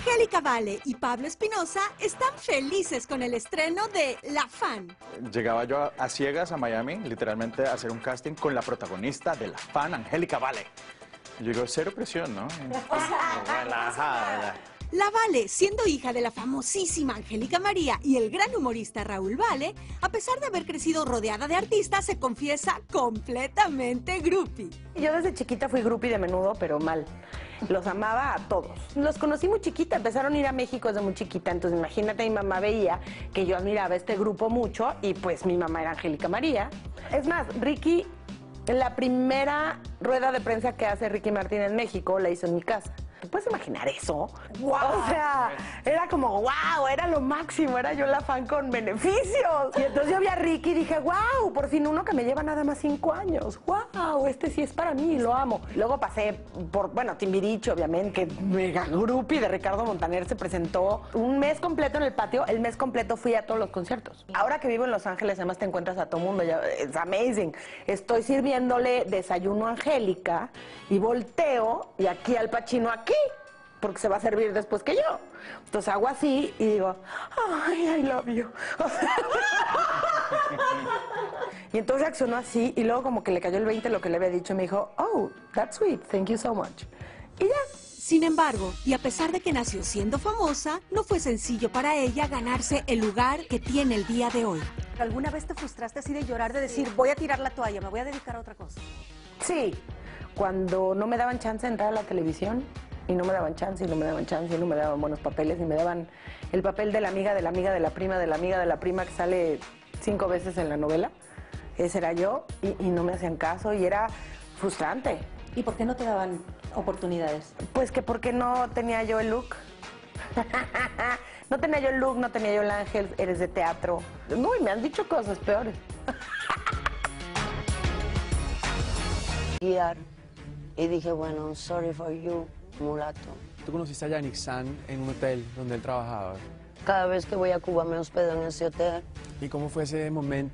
Angélica Vale y Pablo Espinosa están felices con el estreno de La Fan. Llegaba yo a ciegas a Miami, literalmente a hacer un casting con la protagonista de La Fan, Angélica Vale. Y yo digo, cero presión, ¿no? Relajada. La Vale, siendo hija de la famosísima Angélica María y el gran humorista Raúl Vale, a pesar de haber crecido rodeada de artistas, se confiesa completamente groupie. Yo desde chiquita fui groupie de Menudo, pero mal. Los amaba a todos. Los conocí muy chiquita, empezaron a ir a México desde muy chiquita, entonces imagínate, mi mamá veía que yo admiraba este grupo mucho y pues mi mamá era Angélica María. Es más, Ricky, la primera rueda de prensa que hace Ricky Martin en México la hizo en mi casa. ¿Te puedes imaginar eso? ¡Wow! O sea, era como, wow, era lo máximo, era yo la fan con beneficios. Y entonces yo vi a Ricky y dije, wow, por fin uno que me lleva nada más 5 años. Wow, este sí es para mí, lo amo. Luego pasé por, bueno, Timbiriche, obviamente, que mega groupie de Ricardo Montaner se presentó un mes completo en el patio. El mes completo fui a todos los conciertos. Ahora que vivo en Los Ángeles, además te encuentras a todo mundo, es amazing. Estoy sirviéndole desayuno a Angélica y volteo y aquí Al Pacino aquí, porque se va a servir después que yo. Entonces hago así y digo, ay, I love you. Y entonces reaccionó así y luego como que le cayó el 20 lo que le había dicho y me dijo, oh, that's sweet, thank you so much. Y ya. Sin embargo, y a pesar de que nació siendo famosa, no fue sencillo para ella ganarse el lugar que tiene el día de hoy. ¿Alguna vez te frustraste así de llorar, de decir, voy a tirar la toalla, me voy a dedicar a otra cosa? Sí, cuando no me daban chance de entrar a la televisión y no me daban chance y no me daban chance y no me daban buenos papeles y me daban el papel de la amiga, de la amiga, de la prima, de la amiga, de la prima que sale 5 veces en la novela. Ese era yo y no me hacían caso y era frustrante. ¿Y por qué no te daban oportunidades? Pues que porque no tenía yo el look. No tenía yo el look, no tenía yo el ángel, eres de teatro. No, y me han dicho cosas peores. Guiar. Y dije, bueno, sorry for you, mulato. ¿Tú conociste a Yannick San en un hotel donde él trabajaba? Cada vez que voy a Cuba me hospedo en ese hotel. ¿Y cómo fue ese momento